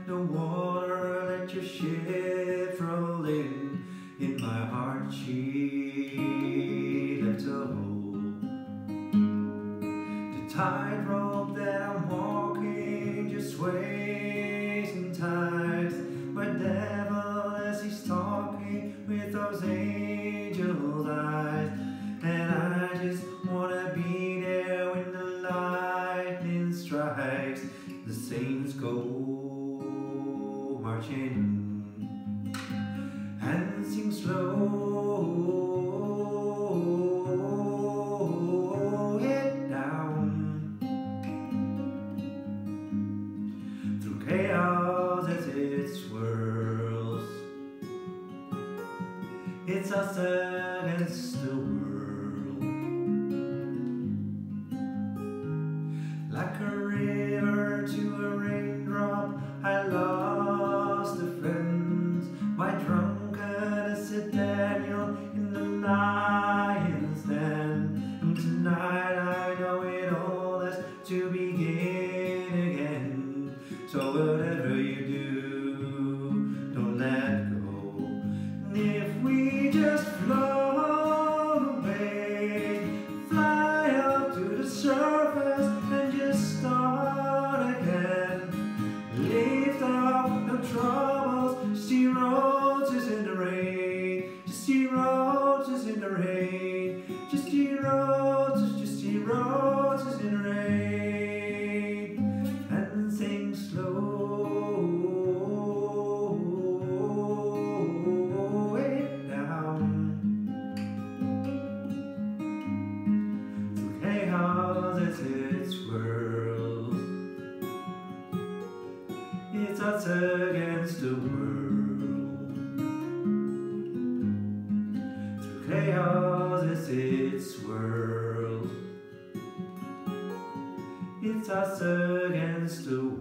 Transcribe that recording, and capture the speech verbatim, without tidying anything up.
the water let your ship roll in. In my heart she left a hole. The tightrope that I'm walking just sways and tides. My devil as he's talking with those angel eyes. And I just wanna be there when the lightning strikes. The saints go marching and sing slow, head down through chaos as it swirls. It's us against the world, like a river to a raindrop. I lost a friend, my drunkenness a Daniel in the lion's den. And tonight I know it all has to begin again. So whatever you do, don't let go. And if we just float away, fly up to the surface and just start again. Lift up no troubles, just see roses in the rain, just see roses in the rain, just see roses, just see roses in the rain, and sing slow, way down through chaos as it swirls. It's us against the world, through chaos as it swirls. It's us against the world.